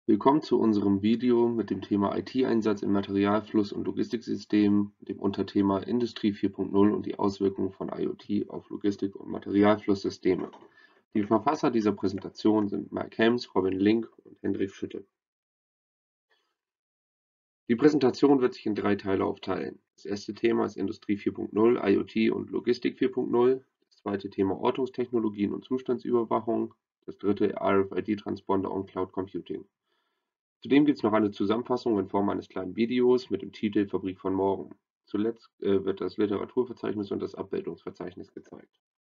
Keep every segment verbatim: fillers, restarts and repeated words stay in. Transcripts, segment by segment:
Willkommen zu unserem Video mit dem Thema I T-Einsatz in Materialfluss- und Logistiksystemen, dem Unterthema Industrie vier Punkt null und die Auswirkungen von IoT auf Logistik- und Materialflusssysteme. Die Verfasser dieser Präsentation sind Mike Helms, Robin Link und Hendrik Schütte. Die Präsentation wird sich in drei Teile aufteilen. Das erste Thema ist Industrie vier Punkt null, IoT und Logistik vier Punkt null. Das zweite Thema Ortungstechnologien und Zustandsüberwachung. Das dritte R F I D-Transponder und Cloud Computing. Zudem gibt es noch eine Zusammenfassung in Form eines kleinen Videos mit dem Titel Fabrik von morgen. Zuletzt äh, wird das Literaturverzeichnis und das Abbildungsverzeichnis gezeigt.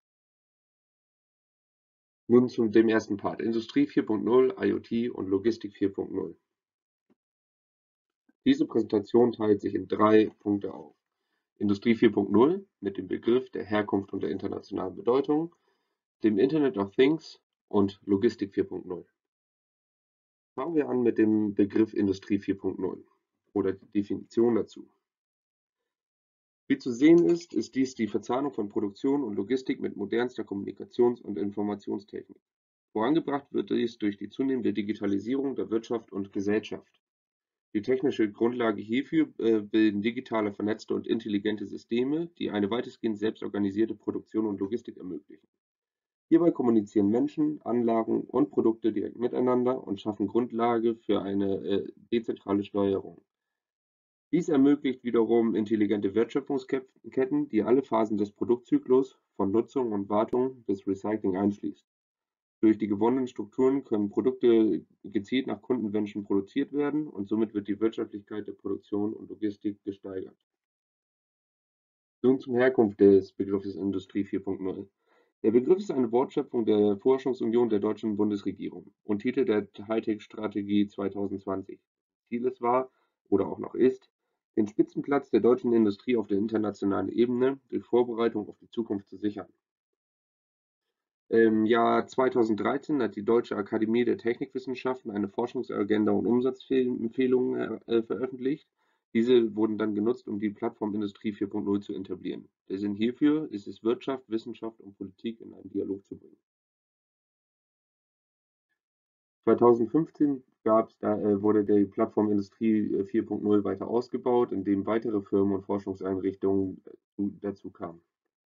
Nun zu dem ersten Part, Industrie vier Punkt null, IoT und Logistik vier Punkt null. Diese Präsentation teilt sich in drei Punkte auf. Industrie vier Punkt null mit dem Begriff der Herkunft und der internationalen Bedeutung, dem Internet of Things und Logistik vier Punkt null. Fangen wir an mit dem Begriff Industrie vier Punkt null oder die Definition dazu. Wie zu sehen ist, ist dies die Verzahnung von Produktion und Logistik mit modernster Kommunikations- und Informationstechnik. Vorangebracht wird dies durch die zunehmende Digitalisierung der Wirtschaft und Gesellschaft. Die technische Grundlage hierfür äh, bilden digitale, vernetzte und intelligente Systeme, die eine weitestgehend selbstorganisierte Produktion und Logistik ermöglichen. Hierbei kommunizieren Menschen, Anlagen und Produkte direkt miteinander und schaffen Grundlage für eine äh, dezentrale Steuerung. Dies ermöglicht wiederum intelligente Wertschöpfungsketten, die alle Phasen des Produktzyklus, von Nutzung und Wartung bis Recycling einschließt. Durch die gewonnenen Strukturen können Produkte gezielt nach Kundenwünschen produziert werden und somit wird die Wirtschaftlichkeit der Produktion und Logistik gesteigert. Nun zur Herkunft des Begriffes Industrie vier Punkt null. Der Begriff ist eine Wortschöpfung der Forschungsunion der deutschen Bundesregierung und Titel der Hightech-Strategie zweitausendzwanzig. Ziel es war oder auch noch ist, den Spitzenplatz der deutschen Industrie auf der internationalen Ebene durch Vorbereitung auf die Zukunft zu sichern. Im Jahr zweitausenddreizehn hat die Deutsche Akademie der Technikwissenschaften eine Forschungsagenda und Umsatzempfehlungen äh, veröffentlicht. Diese wurden dann genutzt, um die Plattform Industrie vier Punkt null zu etablieren. Der Sinn hierfür ist es, Wirtschaft, Wissenschaft und Politik in einen Dialog zu bringen. zweitausendfünfzehn gab's da, äh, wurde die Plattform Industrie vier Punkt null weiter ausgebaut, indem weitere Firmen und Forschungseinrichtungen äh, dazu kamen.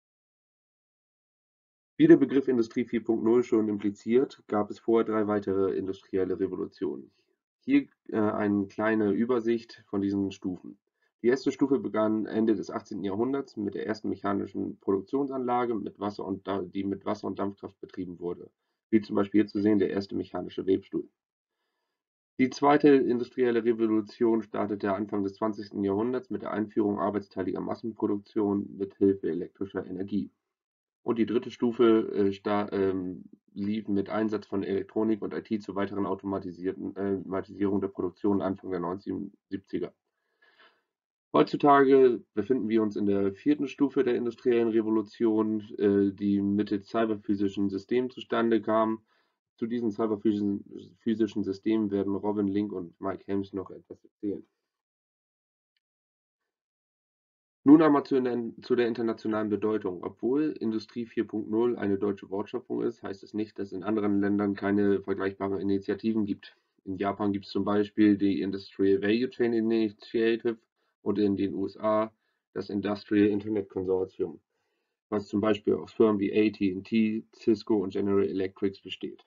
Wie der Begriff Industrie vier Punkt null schon impliziert, gab es vorher drei weitere industrielle Revolutionen. Hier äh, eine kleine Übersicht von diesen Stufen. Die erste Stufe begann Ende des achtzehnten Jahrhunderts mit der ersten mechanischen Produktionsanlage, mit Wasser und, die mit Wasser- und Dampfkraft betrieben wurde, wie zum Beispiel hier zu sehen der erste mechanische Webstuhl. Die zweite industrielle Revolution startete Anfang des zwanzigsten Jahrhunderts mit der Einführung arbeitsteiliger Massenproduktion mit Hilfe elektrischer Energie. Und die dritte Stufe äh, sta ähm, lief mit Einsatz von Elektronik und I T zur weiteren Automatisierten, äh, Automatisierung der Produktion Anfang der neunzehnhundertsiebziger. Heutzutage befinden wir uns in der vierten Stufe der industriellen Revolution, äh, die mittels cyberphysischen Systemen zustande kam. Zu diesen cyberphysischen physischen Systemen werden Robin Link und Mike Helms noch etwas erzählen. Nun einmal zu, den, zu der internationalen Bedeutung. Obwohl Industrie vier Punkt null eine deutsche Wortschöpfung ist, heißt es nicht, dass es in anderen Ländern keine vergleichbaren Initiativen gibt. In Japan gibt es zum Beispiel die Industrial Value Chain Initiative und in den U S A das Industrial Internet Consortium, was zum Beispiel aus Firmen wie A T und T, Cisco und General Electric besteht.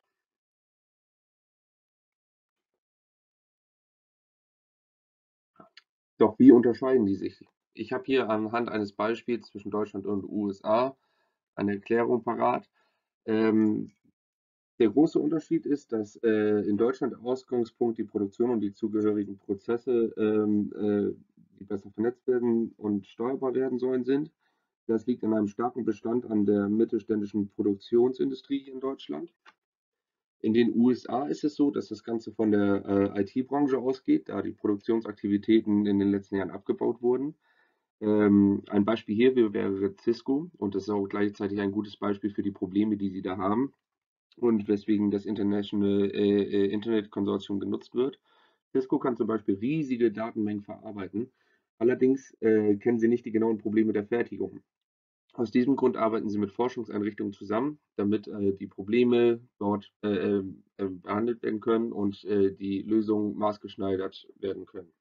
Doch wie unterscheiden die sich? Ich habe hier anhand eines Beispiels zwischen Deutschland und U S A eine Erklärung parat. Ähm, Der große Unterschied ist, dass äh, in Deutschland Ausgangspunkt die Produktion und die zugehörigen Prozesse, ähm, äh, die besser vernetzt werden und steuerbar werden sollen, sind. Das liegt an einem starken Bestand an der mittelständischen Produktionsindustrie in Deutschland. In den U S A ist es so, dass das Ganze von der äh, I T-Branche ausgeht, da die Produktionsaktivitäten in den letzten Jahren abgebaut wurden. Ähm, ein Beispiel hier wäre Cisco und das ist auch gleichzeitig ein gutes Beispiel für die Probleme, die sie da haben und weswegen das International äh, äh, Internet Consortium genutzt wird. Cisco kann zum Beispiel riesige Datenmengen verarbeiten, allerdings äh, kennen sie nicht die genauen Probleme der Fertigung. Aus diesem Grund arbeiten sie mit Forschungseinrichtungen zusammen, damit äh, die Probleme dort äh, äh, äh, behandelt werden können und äh, die Lösungen maßgeschneidert werden können.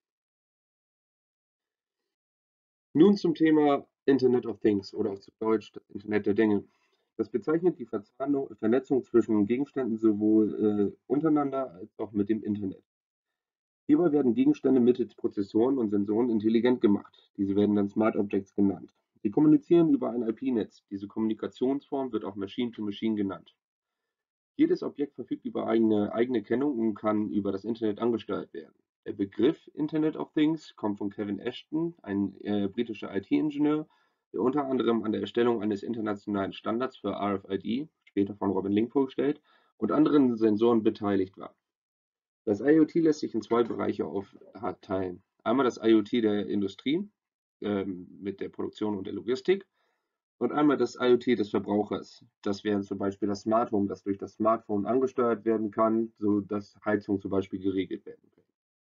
Nun zum Thema Internet of Things oder auch zu Deutsch das Internet der Dinge. Das bezeichnet die Verzahnung, Vernetzung zwischen Gegenständen sowohl äh, untereinander als auch mit dem Internet. Hierbei werden Gegenstände mittels Prozessoren und Sensoren intelligent gemacht. Diese werden dann Smart Objects genannt. Sie kommunizieren über ein I P-Netz. Diese Kommunikationsform wird auch Machine-to-Machine genannt. Jedes Objekt verfügt über eine eigene Kennung und kann über das Internet angesteuert werden. Der Begriff Internet of Things kommt von Kevin Ashton, ein äh, britischer I T-Ingenieur, der unter anderem an der Erstellung eines internationalen Standards für R F I D, später von Robin Link vorgestellt, und anderen Sensoren beteiligt war. Das IoT lässt sich in zwei Bereiche aufteilen. Einmal das IoT der Industrie ähm, mit der Produktion und der Logistik und einmal das IoT des Verbrauchers. Das wäre zum Beispiel das Smart Home, das durch das Smartphone angesteuert werden kann, sodass Heizung zum Beispiel geregelt werden kann.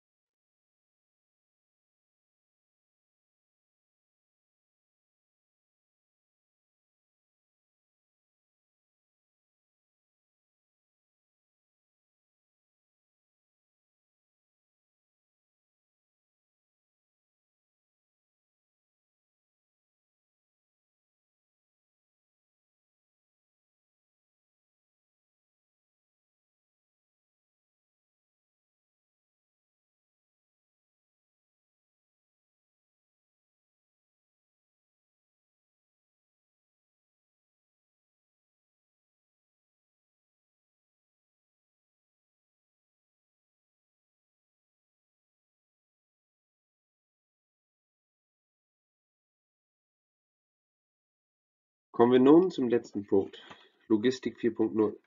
Kommen wir nun zum letzten Punkt, Logistik vier Punkt null.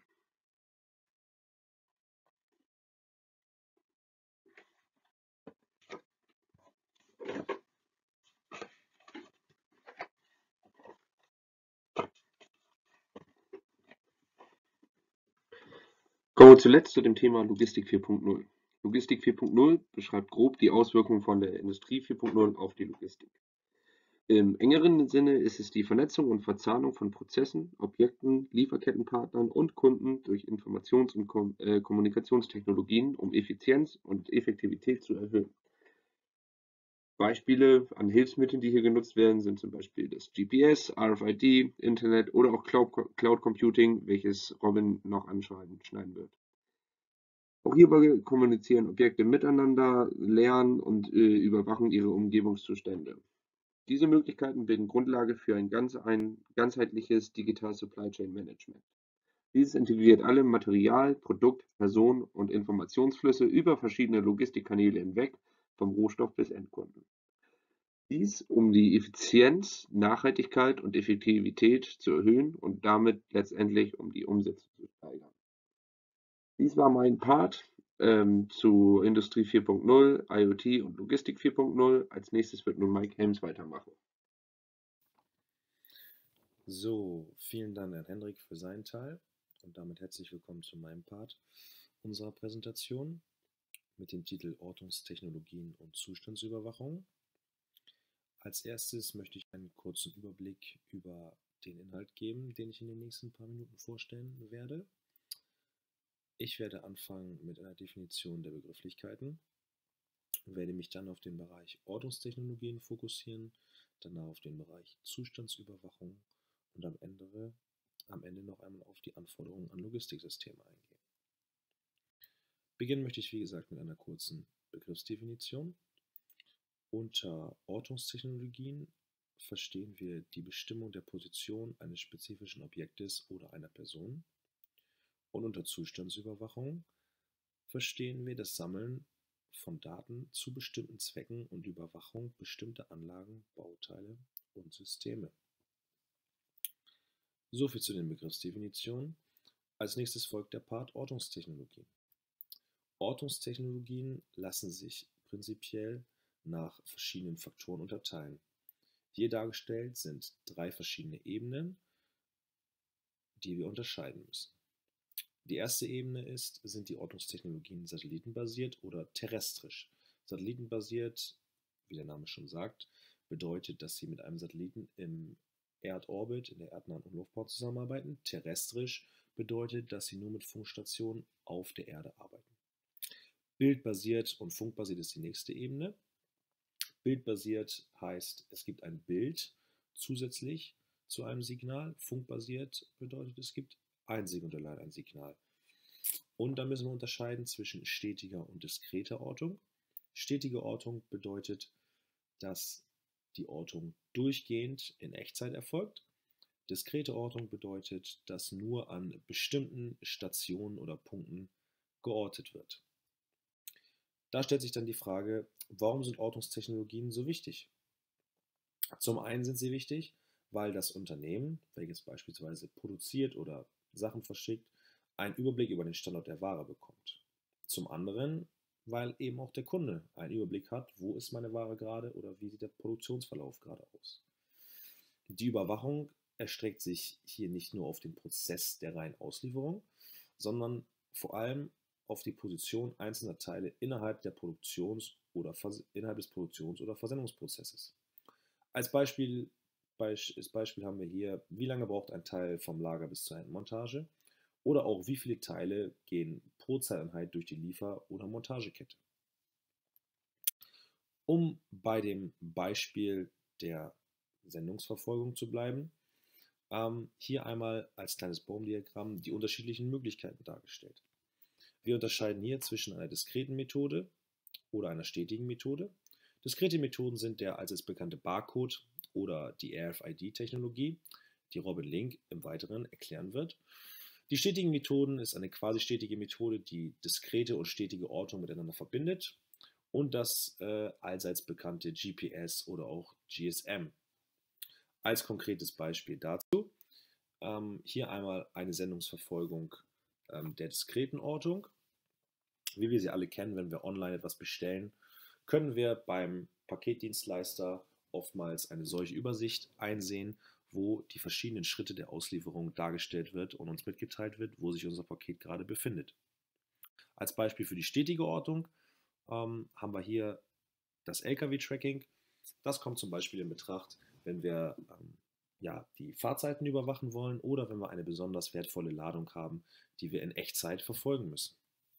Kommen wir zuletzt zu dem Thema Logistik vier Punkt null. Logistik vier Punkt null beschreibt grob die Auswirkungen von der Industrie vier Punkt null auf die Logistik. Im engeren Sinne ist es die Vernetzung und Verzahnung von Prozessen, Objekten, Lieferkettenpartnern und Kunden durch Informations- und Kom äh, Kommunikationstechnologien, um Effizienz und Effektivität zu erhöhen. Beispiele an Hilfsmitteln, die hier genutzt werden, sind zum Beispiel das G P S, R F I D, Internet oder auch Cloud, Cloud Computing, welches Robin noch anschneiden wird. Auch hierbei kommunizieren Objekte miteinander, lernen und äh, überwachen ihre Umgebungszustände. Diese Möglichkeiten bilden Grundlage für ein, ganz, ein ganzheitliches Digital Supply Chain Management. Dieses integriert alle Material-, Produkt-, Personen- und Informationsflüsse über verschiedene Logistikkanäle hinweg, vom Rohstoff bis Endkunden. Dies, um die Effizienz, Nachhaltigkeit und Effektivität zu erhöhen und damit letztendlich um die Umsätze zu steigern. Dies war mein Part ähm, zu Industrie vier Punkt null, IoT und Logistik vier Punkt null. Als nächstes wird nun Mike Helms weitermachen. So, vielen Dank an Hendrik für seinen Teil und damit herzlich willkommen zu meinem Part unserer Präsentation mit dem Titel Ortungstechnologien und Zustandsüberwachung. Als erstes möchte ich einen kurzen Überblick über den Inhalt geben, den ich in den nächsten paar Minuten vorstellen werde. Ich werde anfangen mit einer Definition der Begrifflichkeiten, werde mich dann auf den Bereich Ortungstechnologien fokussieren, danach auf den Bereich Zustandsüberwachung und am Ende, am Ende noch einmal auf die Anforderungen an Logistiksysteme eingehen. Beginnen möchte ich, wie gesagt, mit einer kurzen Begriffsdefinition. Unter Ortungstechnologien verstehen wir die Bestimmung der Position eines spezifischen Objektes oder einer Person. Und unter Zustandsüberwachung verstehen wir das Sammeln von Daten zu bestimmten Zwecken und Überwachung bestimmter Anlagen, Bauteile und Systeme. Soviel zu den Begriffsdefinitionen. Als nächstes folgt der Part Ortungstechnologien. Ortungstechnologien lassen sich prinzipiell nach verschiedenen Faktoren unterteilen. Hier dargestellt sind drei verschiedene Ebenen, die wir unterscheiden müssen. Die erste Ebene ist, sind die Ortungstechnologien satellitenbasiert oder terrestrisch. Satellitenbasiert, wie der Name schon sagt, bedeutet, dass sie mit einem Satelliten im Erdorbit, in der erdnahen Umlaufbahn zusammenarbeiten. Terrestrisch bedeutet, dass sie nur mit Funkstationen auf der Erde arbeiten. Bildbasiert und funkbasiert ist die nächste Ebene. Bildbasiert heißt, es gibt ein Bild zusätzlich zu einem Signal. Funkbasiert bedeutet, es gibt einzig und allein ein Signal. Und da müssen wir unterscheiden zwischen stetiger und diskreter Ortung. Stetige Ortung bedeutet, dass die Ortung durchgehend in Echtzeit erfolgt. Diskrete Ortung bedeutet, dass nur an bestimmten Stationen oder Punkten geortet wird. Da stellt sich dann die Frage, warum sind Ortungstechnologien so wichtig? Zum einen sind sie wichtig, weil das Unternehmen, welches beispielsweise produziert oder Sachen verschickt, einen Überblick über den Standort der Ware bekommt. Zum anderen, weil eben auch der Kunde einen Überblick hat, wo ist meine Ware gerade oder wie sieht der Produktionsverlauf gerade aus. Die Überwachung erstreckt sich hier nicht nur auf den Prozess der reinen Auslieferung, sondern vor allem auf die Position einzelner Teile innerhalb der Produktions- oder innerhalb des Produktions- oder Versendungsprozesses. Als Beispiel, als Beispiel haben wir hier, wie lange braucht ein Teil vom Lager bis zur Endmontage oder auch wie viele Teile gehen pro Zeiteinheit durch die Liefer- oder Montagekette. Um bei dem Beispiel der Sendungsverfolgung zu bleiben, ähm, hier einmal als kleines Baumdiagramm die unterschiedlichen Möglichkeiten dargestellt. Wir unterscheiden hier zwischen einer diskreten Methode oder einer stetigen Methode. Diskrete Methoden sind der allseits bekannte Barcode oder die R F I D-Technologie, die Robin Link im Weiteren erklären wird. Die stetigen Methoden ist eine quasi stetige Methode, die diskrete und stetige Ortung miteinander verbindet, und das äh, allseits bekannte G P S oder auch G S M. Als konkretes Beispiel dazu ähm, hier einmal eine Sendungsverfolgung ähm, der diskreten Ortung. Wie wir sie alle kennen, wenn wir online etwas bestellen, können wir beim Paketdienstleister oftmals eine solche Übersicht einsehen, wo die verschiedenen Schritte der Auslieferung dargestellt wird und uns mitgeteilt wird, wo sich unser Paket gerade befindet. Als Beispiel für die stetige Ortung ähm, haben wir hier das L K W-Tracking. Das kommt zum Beispiel in Betracht, wenn wir ähm, ja, die Fahrzeiten überwachen wollen oder wenn wir eine besonders wertvolle Ladung haben, die wir in Echtzeit verfolgen müssen.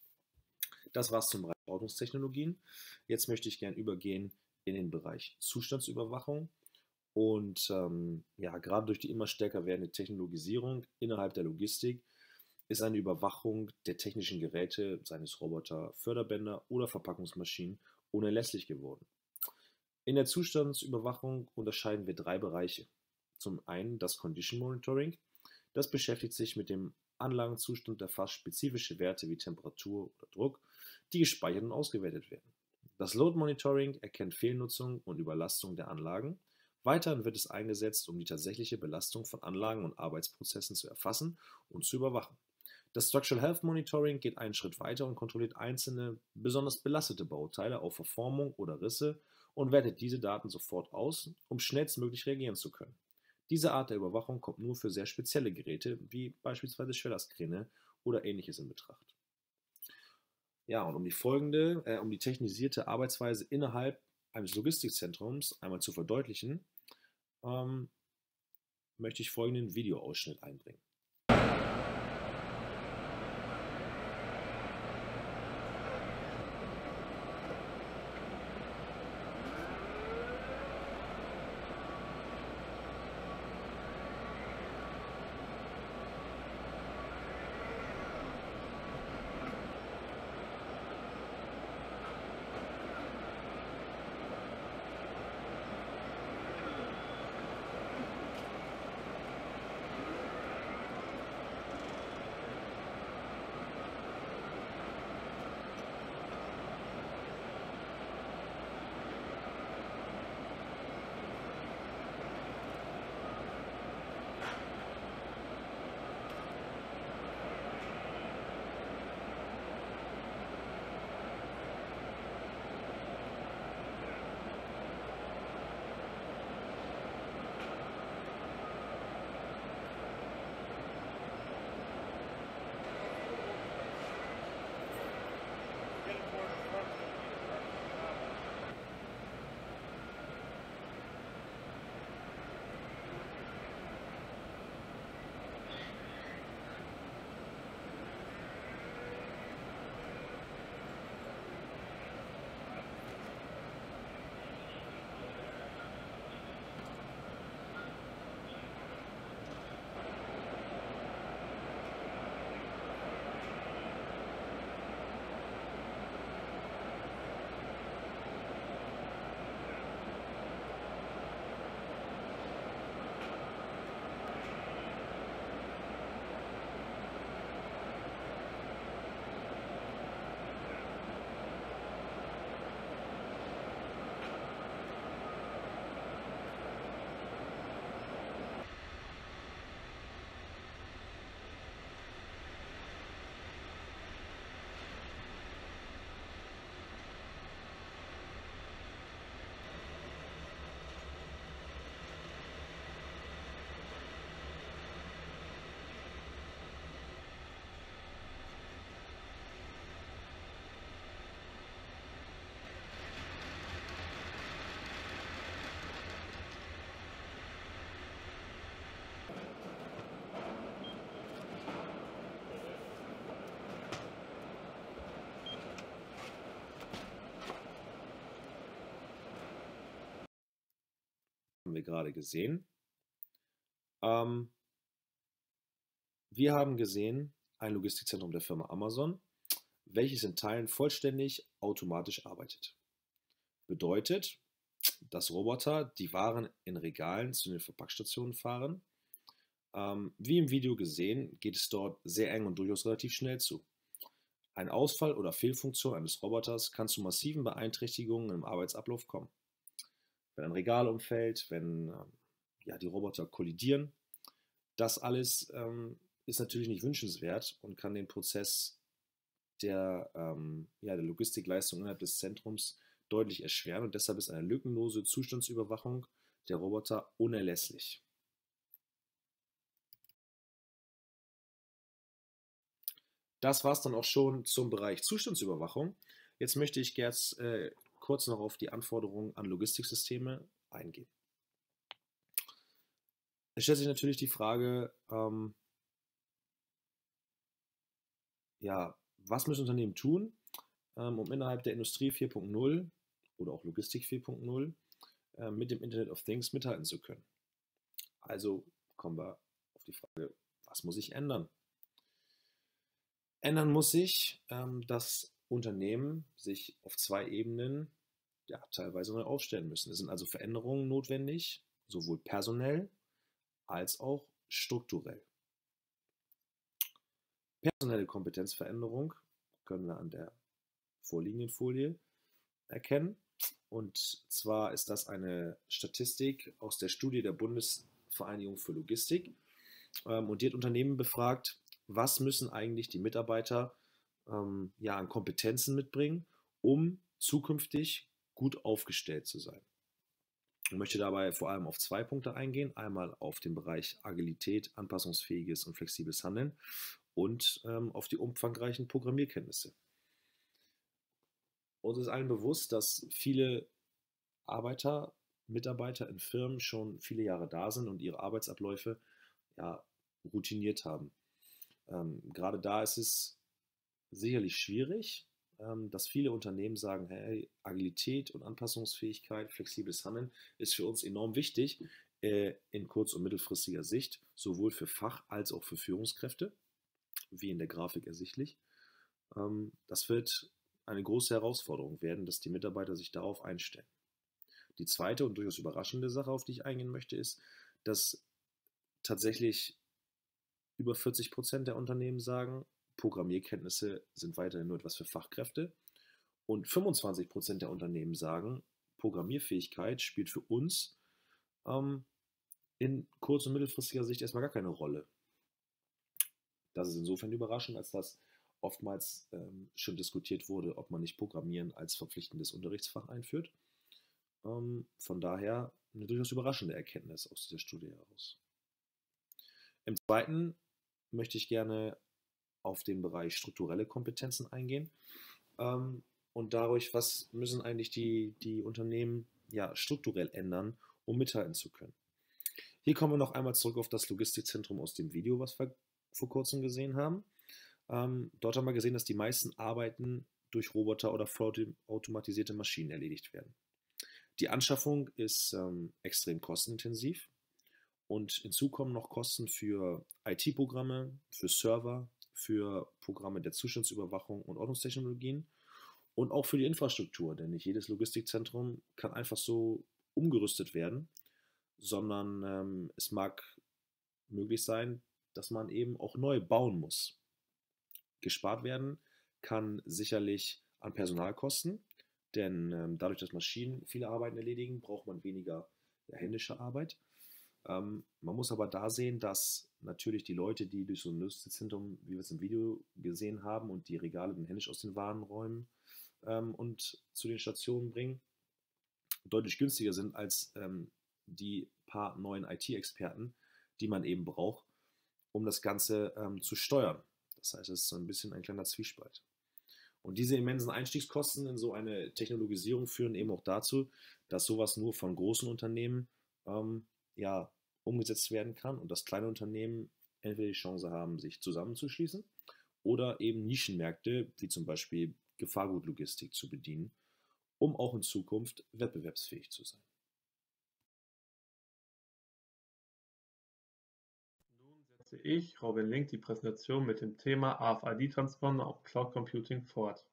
Das war's zum Bereich Ortungstechnologien. Jetzt möchte ich gerne übergehen in den Bereich Zustandsüberwachung. Und ähm, ja, gerade durch die immer stärker werdende Technologisierung innerhalb der Logistik ist eine Überwachung der technischen Geräte, seien es Roboter, Förderbänder oder Verpackungsmaschinen, unerlässlich geworden. In der Zustandsüberwachung unterscheiden wir drei Bereiche. Zum einen das Condition Monitoring. Das beschäftigt sich mit dem Anlagenzustand, erfasst spezifische Werte wie Temperatur oder Druck, die gespeichert und ausgewertet werden. Das Load Monitoring erkennt Fehlnutzung und Überlastung der Anlagen. Weiterhin wird es eingesetzt, um die tatsächliche Belastung von Anlagen und Arbeitsprozessen zu erfassen und zu überwachen. Das Structural Health Monitoring geht einen Schritt weiter und kontrolliert einzelne, besonders belastete Bauteile auf Verformung oder Risse und wertet diese Daten sofort aus, um schnellstmöglich reagieren zu können. Diese Art der Überwachung kommt nur für sehr spezielle Geräte, wie beispielsweise Schwerlastkräne oder ähnliches in Betracht. Ja, und um die folgende, äh, um die technisierte Arbeitsweise innerhalb eines Logistikzentrums einmal zu verdeutlichen, ähm, möchte ich folgenden Videoausschnitt einbringen. haben wir gerade gesehen. Ähm, wir haben gesehen ein Logistikzentrum der Firma Amazon, welches in Teilen vollständig automatisch arbeitet. Bedeutet, dass Roboter die Waren in Regalen zu den Verpackstationen fahren. Ähm, wie im Video gesehen, geht es dort sehr eng und durchaus relativ schnell zu. Ein Ausfall oder Fehlfunktion eines Roboters kann zu massiven Beeinträchtigungen im Arbeitsablauf kommen. Wenn ein Regal umfällt, wenn ähm, ja, die Roboter kollidieren, das alles ähm, ist natürlich nicht wünschenswert und kann den Prozess der, ähm, ja, der Logistikleistung innerhalb des Zentrums deutlich erschweren und deshalb ist eine lückenlose Zustandsüberwachung der Roboter unerlässlich. Das war es dann auch schon zum Bereich Zustandsüberwachung. Jetzt möchte ich gerne äh, kurz noch auf die Anforderungen an Logistiksysteme eingehen. Es stellt sich natürlich die Frage, ähm, ja, was müssen Unternehmen tun, ähm, um innerhalb der Industrie vier Punkt null oder auch Logistik vier Punkt null äh, mit dem Internet of Things mithalten zu können. Also kommen wir auf die Frage, was muss sich ändern? Ändern muss sich, ähm, dass Unternehmen sich auf zwei Ebenen ja, teilweise neu aufstellen müssen. Es sind also Veränderungen notwendig, sowohl personell als auch strukturell. Personelle Kompetenzveränderung können wir an der vorliegenden Folie erkennen. Und zwar ist das eine Statistik aus der Studie der Bundesvereinigung für Logistik. Und die hat Unternehmen befragt, was müssen eigentlich die Mitarbeiter ähm, ja, an Kompetenzen mitbringen, um zukünftig gut aufgestellt zu sein. Ich möchte dabei vor allem auf zwei Punkte eingehen. Einmal auf den Bereich Agilität, anpassungsfähiges und flexibles Handeln und ähm, auf die umfangreichen Programmierkenntnisse. Uns ist allen bewusst, dass viele Arbeiter, Mitarbeiter in Firmen schon viele Jahre da sind und ihre Arbeitsabläufe ja, routiniert haben. Ähm, gerade da ist es sicherlich schwierig, ähm, dass viele Unternehmen sagen, hey, Agilität und Anpassungsfähigkeit, flexibles Handeln ist für uns enorm wichtig äh, in kurz- und mittelfristiger Sicht, sowohl für Fach- als auch für Führungskräfte, wie in der Grafik ersichtlich. Ähm, das wird eine große Herausforderung werden, dass die Mitarbeiter sich darauf einstellen. Die zweite und durchaus überraschende Sache, auf die ich eingehen möchte, ist, dass tatsächlich über vierzig Prozent der Unternehmen sagen, Programmierkenntnisse sind weiterhin nur etwas für Fachkräfte. Und fünfundzwanzig Prozent der Unternehmen sagen, Programmierfähigkeit spielt für uns ähm, in kurz- und mittelfristiger Sicht erstmal gar keine Rolle. Das ist insofern überraschend, als dass oftmals ähm, schon diskutiert wurde, ob man nicht Programmieren als verpflichtendes Unterrichtsfach einführt. Ähm, von daher eine durchaus überraschende Erkenntnis aus dieser Studie heraus. Im zweiten möchte ich gerne auf den Bereich strukturelle Kompetenzen eingehen ähm, und dadurch, was müssen eigentlich die, die Unternehmen ja, strukturell ändern, um mithalten zu können. Hier kommen wir noch einmal zurück auf das Logistikzentrum aus dem Video, was wir vor kurzem gesehen haben. Ähm, dort haben wir gesehen, dass die meisten Arbeiten durch Roboter oder vollautomatisierte Maschinen erledigt werden. Die Anschaffung ist ähm, extrem kostenintensiv und hinzu kommen noch Kosten für I T-Programme, für Server, für Programme der Zustandsüberwachung und Ordnungstechnologien und auch für die Infrastruktur, denn nicht jedes Logistikzentrum kann einfach so umgerüstet werden, sondern ähm, es mag möglich sein, dass man eben auch neu bauen muss. Gespart werden kann sicherlich an Personalkosten, denn ähm, dadurch, dass Maschinen viele Arbeiten erledigen, braucht man weniger ja, händische Arbeit. Ähm, man muss aber da sehen, dass natürlich die Leute, die durch so ein Logistikzentrum, wie wir es im Video gesehen haben, und die Regale dann händisch aus den Warenräumen ähm, und zu den Stationen bringen, deutlich günstiger sind als ähm, die paar neuen I T-Experten, die man eben braucht, um das Ganze ähm, zu steuern. Das heißt, es ist so ein bisschen ein kleiner Zwiespalt. Und diese immensen Einstiegskosten in so eine Technologisierung führen eben auch dazu, dass sowas nur von großen Unternehmen ähm, ja, umgesetzt werden kann und dass kleine Unternehmen entweder die Chance haben, sich zusammenzuschließen oder eben Nischenmärkte wie zum Beispiel Gefahrgutlogistik zu bedienen, um auch in Zukunft wettbewerbsfähig zu sein. setze ich, Robin Link, die Präsentation mit dem Thema A F I D-Transponder und Cloud Computing fort.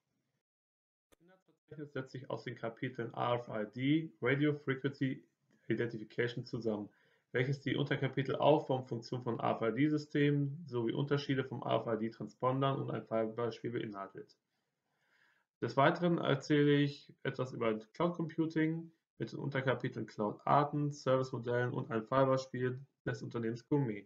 Das Inhaltsverzeichnis setzt sich aus den Kapiteln R F I D, Radio Frequency Identification zusammen, welches die Unterkapitel Aufbau und Funktion von R F I D-Systemen sowie Unterschiede von R F I D-Transpondern und ein Fallbeispiel beinhaltet. Des Weiteren erzähle ich etwas über Cloud Computing mit den Unterkapiteln Cloud-Arten, Service-Modellen und ein Fallbeispiel des Unternehmens Gourmet.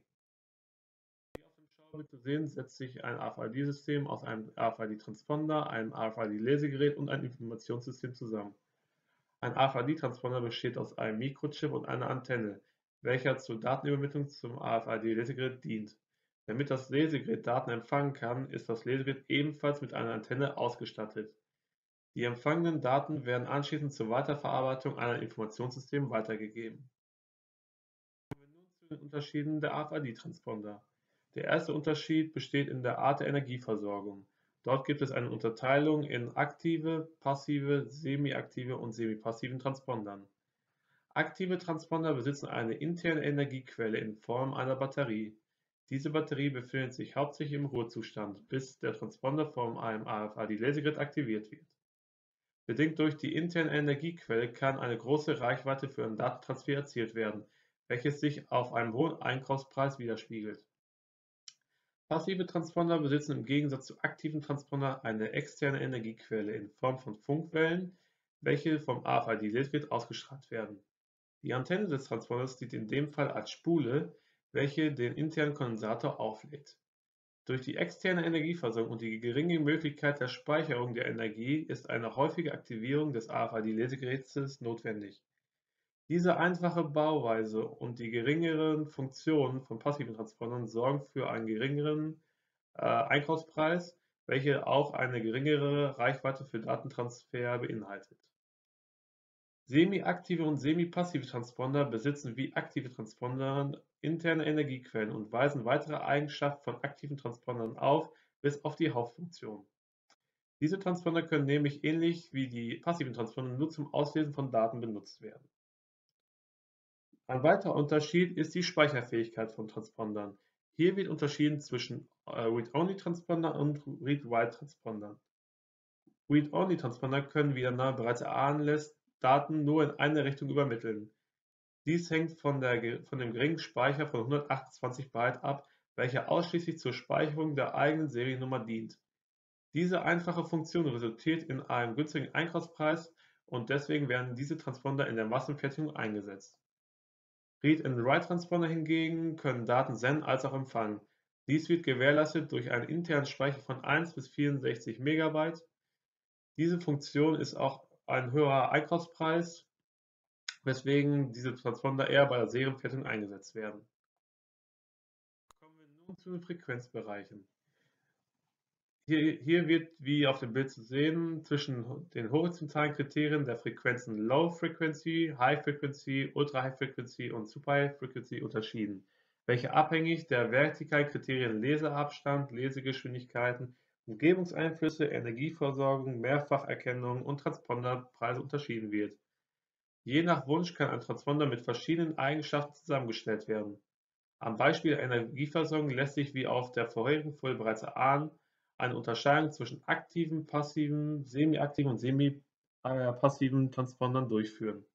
Wie auf dem Schaubild zu sehen, setzt sich ein R F I D-System aus einem R F I D-Transponder, einem R F I D-Lesegerät und einem Informationssystem zusammen. Ein R F I D-Transponder besteht aus einem Mikrochip und einer Antenne, welcher zur Datenübermittlung zum R F I D-Lesegerät dient. Damit das Lesegerät Daten empfangen kann, ist das Lesegerät ebenfalls mit einer Antenne ausgestattet. Die empfangenen Daten werden anschließend zur Weiterverarbeitung an ein Informationssystem weitergegeben. Kommen wir nun zu den Unterschieden der R F I D-Transponder. Der erste Unterschied besteht in der Art der Energieversorgung. Dort gibt es eine Unterteilung in aktive, passive, semiaktive und semipassiven Transpondern. Aktive Transponder besitzen eine interne Energiequelle in Form einer Batterie. Diese Batterie befindet sich hauptsächlich im Ruhezustand, bis der Transponder von einem R F I D-Lesegerät aktiviert wird. Bedingt durch die interne Energiequelle kann eine große Reichweite für einen Datentransfer erzielt werden, welches sich auf einem hohen Einkaufspreis widerspiegelt. Passive Transponder besitzen im Gegensatz zu aktiven Transpondern eine externe Energiequelle in Form von Funkwellen, welche vom R F I D-Lesegerät ausgestrahlt werden. Die Antenne des Transponders dient in dem Fall als Spule, welche den internen Kondensator auflädt. Durch die externe Energieversorgung und die geringe Möglichkeit der Speicherung der Energie ist eine häufige Aktivierung des R F I D-Lesegeräts notwendig. Diese einfache Bauweise und die geringeren Funktionen von passiven Transpondern sorgen für einen geringeren äh, Einkaufspreis, welche auch eine geringere Reichweite für Datentransfer beinhaltet. Semi-aktive und semi-passive Transponder besitzen wie aktive Transponder interne Energiequellen und weisen weitere Eigenschaften von aktiven Transpondern auf, bis auf die Hauptfunktion. Diese Transponder können nämlich ähnlich wie die passiven Transponder nur zum Auslesen von Daten benutzt werden. Ein weiterer Unterschied ist die Speicherfähigkeit von Transpondern. Hier wird unterschieden zwischen Read-Only-Transpondern und Read-Write-Transpondern. Read-Only-Transponder können, wie der Name bereits erahnen lässt, Daten nur in eine Richtung übermitteln. Dies hängt von, der, von dem geringen Speicher von hundertachtundzwanzig Byte ab, welcher ausschließlich zur Speicherung der eigenen Seriennummer dient. Diese einfache Funktion resultiert in einem günstigen Einkaufspreis und deswegen werden diese Transponder in der Massenfertigung eingesetzt. Read-and-Write-Transponder hingegen können Daten senden als auch empfangen. Dies wird gewährleistet durch einen internen Speicher von eins bis vierundsechzig Megabyte. Diese Funktion ist auch ein höherer Einkaufspreis, weswegen diese Transponder eher bei der Serienfertigung eingesetzt werden. Kommen wir nun zu den Frequenzbereichen. Hier, hier wird, wie auf dem Bild zu sehen, zwischen den horizontalen Kriterien der Frequenzen Low Frequency, High Frequency, Ultra High Frequency und Super High Frequency unterschieden, welche abhängig der vertikalen Kriterien Leseabstand, Lesegeschwindigkeiten, Umgebungseinflüsse, Energieversorgung, Mehrfacherkennung und Transponderpreise unterschieden wird. Je nach Wunsch kann ein Transponder mit verschiedenen Eigenschaften zusammengestellt werden. Am Beispiel der Energieversorgung lässt sich wie auf der vorherigen Folie bereits erahnen, eine Unterscheidung zwischen aktiven, passiven, semiaktiven und semi-passiven Transpondern durchführen.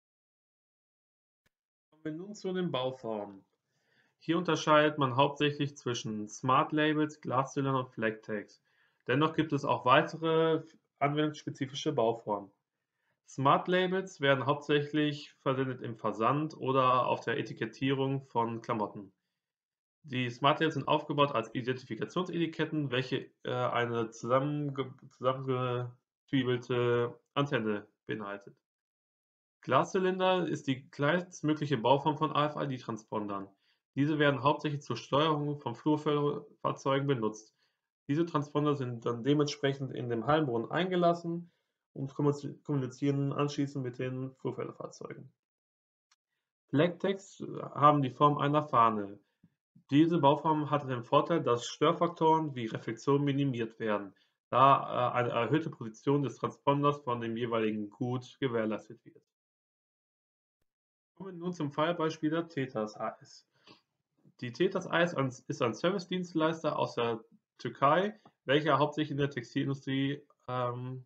Kommen wir nun zu den Bauformen. Hier unterscheidet man hauptsächlich zwischen Smart Labels, Glaszylindern und Flag Tags. Dennoch gibt es auch weitere anwendungsspezifische Bauformen. Smart Labels werden hauptsächlich verwendet im Versand oder auf der Etikettierung von Klamotten. Die Smart Labels sind aufgebaut als Identifikationsetiketten, welche äh, eine zusammenge zusammengezwiebelte Antenne beinhaltet. Glaszylinder ist die kleinstmögliche Bauform von R F I D-Transpondern. Diese werden hauptsächlich zur Steuerung von Flurfahrzeugen benutzt. Diese Transponder sind dann dementsprechend in dem Hallenboden eingelassen und kommunizieren anschließend mit den Flurfahrzeugen. Flag Tags haben die Form einer Fahne. Diese Bauform hat den Vorteil, dass Störfaktoren wie Reflexion minimiert werden, da eine erhöhte Position des Transponders von dem jeweiligen Gut gewährleistet wird. Kommen wir nun zum Fallbeispiel der T E T A S H S. Die Tetas Eis ist ein Service-Dienstleister aus der Türkei, welcher hauptsächlich in der Textilindustrie ähm,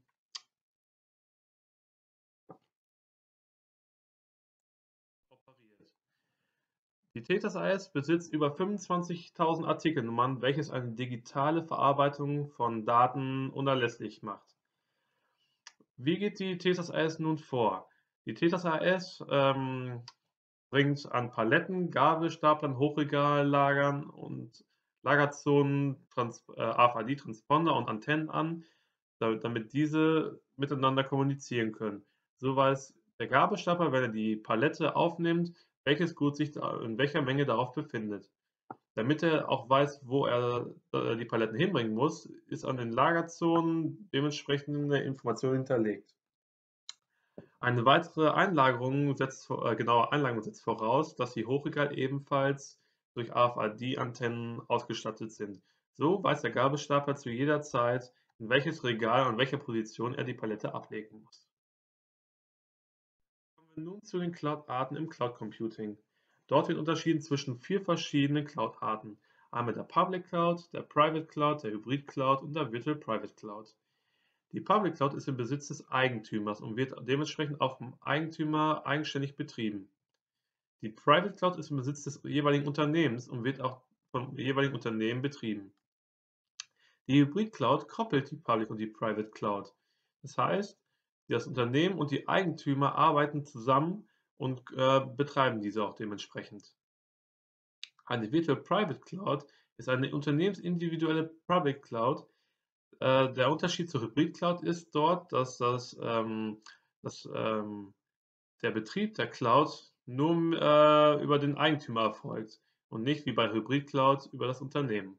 operiert. Die Tetas Eis besitzt über fünfundzwanzigtausend Artikelnummern, welches eine digitale Verarbeitung von Daten unerlässlich macht. Wie geht die Tetas Eis nun vor? Die Tetas Eis ähm, bringt an Paletten, Gabelstaplern, Hochregallagern und Lagerzonen Trans äh, A F I D-Transponder und Antennen an, damit diese miteinander kommunizieren können. So weiß der Gabelstapler, wenn er die Palette aufnimmt, welches Gut sich in welcher Menge darauf befindet. Damit er auch weiß, wo er die Paletten hinbringen muss, ist an den Lagerzonen dementsprechende Informationen hinterlegt. Eine weitere Einlagerung setzt, äh, genaue Einlagerung setzt voraus, dass die Hochregale ebenfalls durch A F I D-Antennen ausgestattet sind. So weiß der Gabelstapler zu jeder Zeit, in welches Regal und in welcher Position er die Palette ablegen muss. Kommen wir nun zu den Cloud-Arten im Cloud Computing. Dort wird unterschieden zwischen vier verschiedenen Cloud-Arten. Einmal der Public Cloud, der Private Cloud, der Hybrid Cloud und der Virtual Private Cloud. Die Public Cloud ist im Besitz des Eigentümers und wird dementsprechend auch vom Eigentümer eigenständig betrieben. Die Private Cloud ist im Besitz des jeweiligen Unternehmens und wird auch vom jeweiligen Unternehmen betrieben. Die Hybrid Cloud koppelt die Public und die Private Cloud. Das heißt, das Unternehmen und die Eigentümer arbeiten zusammen und äh, betreiben diese auch dementsprechend. Eine Virtual Private Cloud ist eine unternehmensindividuelle Public Cloud. Äh, der Unterschied zur Hybrid Cloud ist dort, dass, das, ähm, dass ähm, der Betrieb der Cloud nur äh, über den Eigentümer erfolgt und nicht wie bei Hybrid Cloud über das Unternehmen.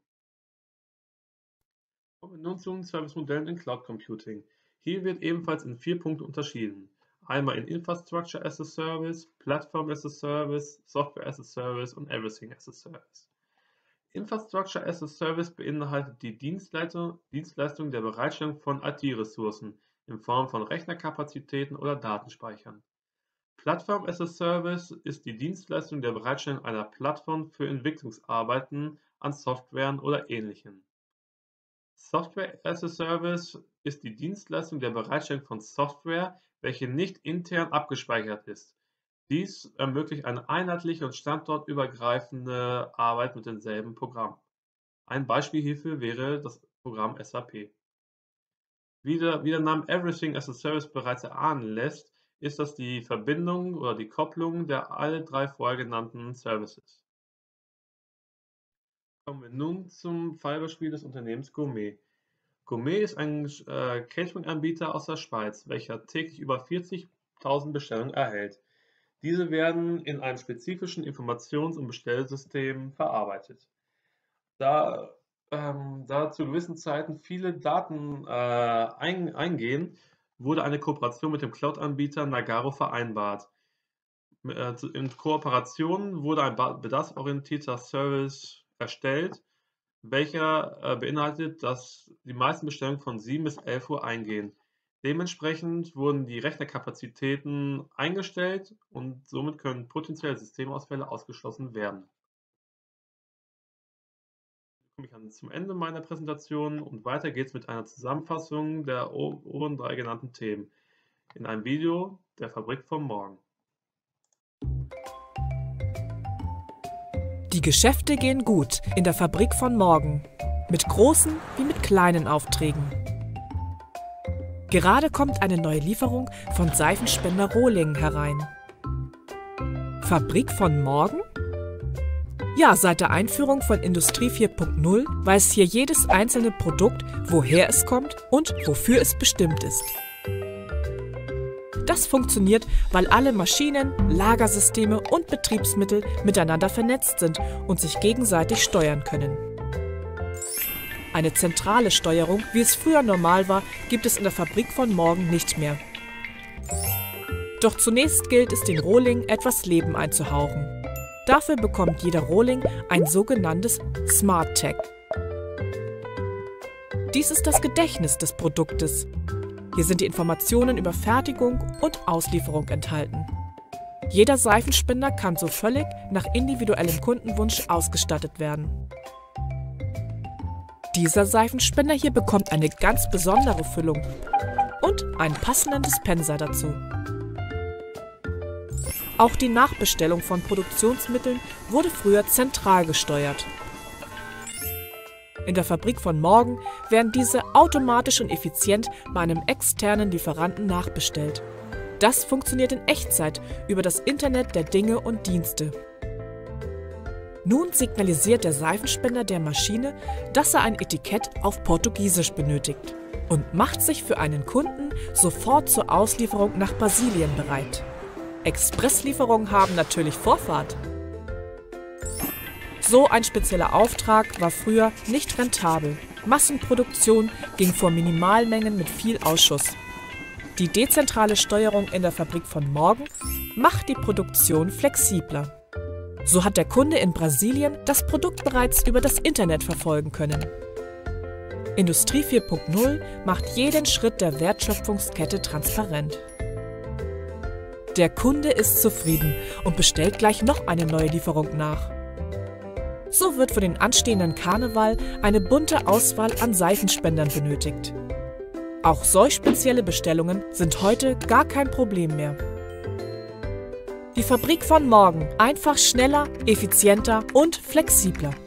Kommen wir nun zu den Service-Modellen in Cloud Computing. Hier wird ebenfalls in vier Punkten unterschieden. Einmal in Infrastructure as a Service, Platform as a Service, Software as a Service und Everything as a Service. Infrastructure as a Service beinhaltet die Dienstleistung, Dienstleistung der Bereitstellung von I T-Ressourcen in Form von Rechnerkapazitäten oder Datenspeichern. Plattform as a Service ist die Dienstleistung der Bereitstellung einer Plattform für Entwicklungsarbeiten an Softwaren oder Ähnlichem. Software as a Service ist die Dienstleistung der Bereitstellung von Software, welche nicht intern abgespeichert ist. Dies ermöglicht eine einheitliche und standortübergreifende Arbeit mit demselben Programm. Ein Beispiel hierfür wäre das Programm S A P. Wie der, wie der Name Everything as a Service bereits erahnen lässt, ist das die Verbindung oder die Kopplung der alle drei vorher genannten Services. Kommen wir nun zum Fallbeispiel des Unternehmens Gourmet. Gourmet ist ein äh, Catering-Anbieter aus der Schweiz, welcher täglich über vierzigtausend Bestellungen erhält. Diese werden in einem spezifischen Informations- und Bestellsystem verarbeitet. Da, ähm, da zu gewissen Zeiten viele Daten äh, ein, eingehen, wurde eine Kooperation mit dem Cloud-Anbieter Nagarro vereinbart. Äh, in Kooperation wurde ein bedarfsorientierter Service erstellt, welcher äh, beinhaltet, dass die meisten Bestellungen von sieben bis elf Uhr eingehen. Dementsprechend wurden die Rechnerkapazitäten eingestellt und somit können potenzielle Systemausfälle ausgeschlossen werden. Jetzt komme ich zum Ende meiner Präsentation und weiter geht's mit einer Zusammenfassung der oben drei genannten Themen in einem Video der Fabrik vom Morgen. Die Geschäfte gehen gut in der Fabrik von morgen, mit großen wie mit kleinen Aufträgen. Gerade kommt eine neue Lieferung von Seifenspender Rohling herein. Fabrik von morgen? Ja, seit der Einführung von Industrie vier Punkt null weiß hier jedes einzelne Produkt, woher es kommt und wofür es bestimmt ist. Das funktioniert, weil alle Maschinen, Lagersysteme und Betriebsmittel miteinander vernetzt sind und sich gegenseitig steuern können. Eine zentrale Steuerung, wie es früher normal war, gibt es in der Fabrik von morgen nicht mehr. Doch zunächst gilt es, den Rohling etwas Leben einzuhauchen. Dafür bekommt jeder Rohling ein sogenanntes Smart Tag. Dies ist das Gedächtnis des Produktes. Hier sind die Informationen über Fertigung und Auslieferung enthalten. Jeder Seifenspender kann so völlig nach individuellem Kundenwunsch ausgestattet werden. Dieser Seifenspender hier bekommt eine ganz besondere Füllung und einen passenden Dispenser dazu. Auch die Nachbestellung von Produktionsmitteln wurde früher zentral gesteuert. In der Fabrik von morgen werden diese automatisch und effizient bei einem externen Lieferanten nachbestellt. Das funktioniert in Echtzeit über das Internet der Dinge und Dienste. Nun signalisiert der Seifenspender der Maschine, dass er ein Etikett auf Portugiesisch benötigt und macht sich für einen Kunden sofort zur Auslieferung nach Brasilien bereit. Expresslieferungen haben natürlich Vorfahrt. So ein spezieller Auftrag war früher nicht rentabel. Massenproduktion ging vor Minimalmengen mit viel Ausschuss. Die dezentrale Steuerung in der Fabrik von morgen macht die Produktion flexibler. So hat der Kunde in Brasilien das Produkt bereits über das Internet verfolgen können. Industrie vier Punkt null macht jeden Schritt der Wertschöpfungskette transparent. Der Kunde ist zufrieden und bestellt gleich noch eine neue Lieferung nach. So wird für den anstehenden Karneval eine bunte Auswahl an Seifenspendern benötigt. Auch solch spezielle Bestellungen sind heute gar kein Problem mehr. Die Fabrik von morgen, einfach schneller, effizienter und flexibler.